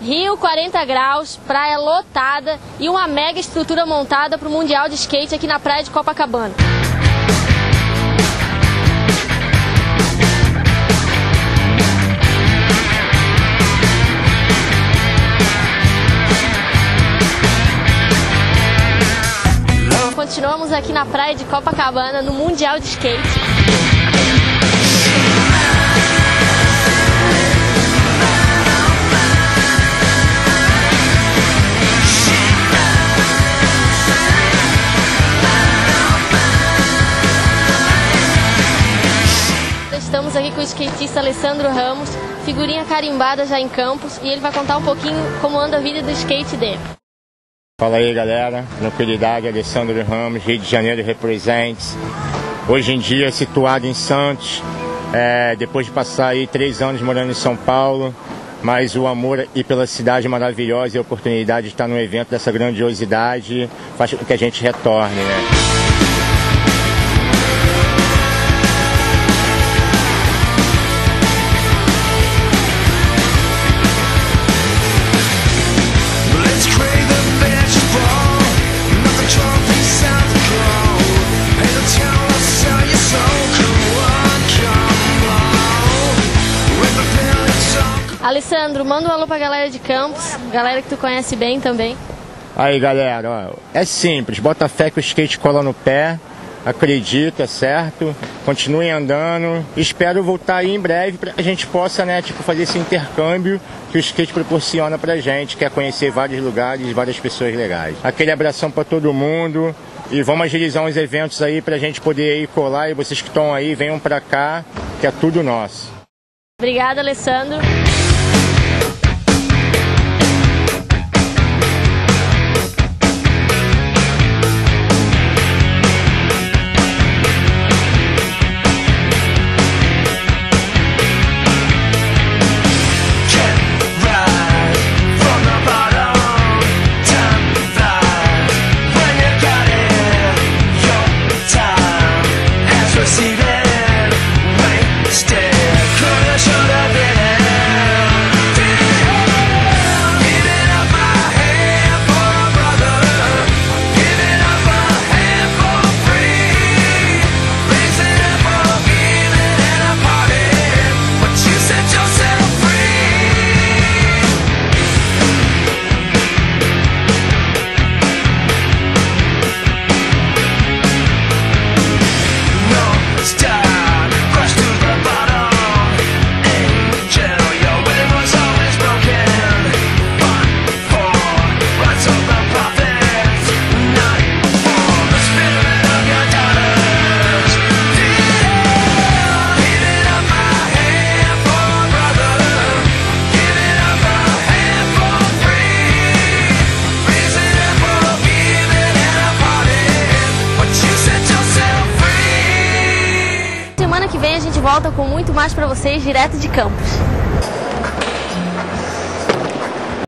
Rio 40 graus, praia lotada e uma mega estrutura montada para o Mundial de Skate aqui na praia de Copacabana. Continuamos aqui na praia de Copacabana no Mundial de Skate. Estamos aqui com o skatista Alessandro Ramos, figurinha carimbada já em Campos, e ele vai contar um pouquinho como anda a vida do skate dele. Fala aí, galera, tranquilidade, Alessandro Ramos, Rio de Janeiro represents. Hoje em dia situado em Santos, depois de passar aí 3 anos morando em São Paulo, mas o amor e pela cidade maravilhosa e a oportunidade de estar num evento dessa grandiosidade faz com que a gente retorne, né? Alessandro, manda um alô pra galera de Campos, galera que tu conhece bem também. Aí, galera, ó, é simples, bota fé que o skate cola no pé, acredita, certo? Continuem andando, espero voltar aí em breve pra que a gente possa, né, fazer esse intercâmbio que o skate proporciona pra gente, que é conhecer vários lugares, várias pessoas legais. Aquele abração pra todo mundo e vamos agilizar uns eventos aí pra gente poder ir colar, e vocês que estão aí, venham pra cá, que é tudo nosso. Obrigada, Alessandro. Semana que vem a gente volta com muito mais pra vocês, direto de Campos.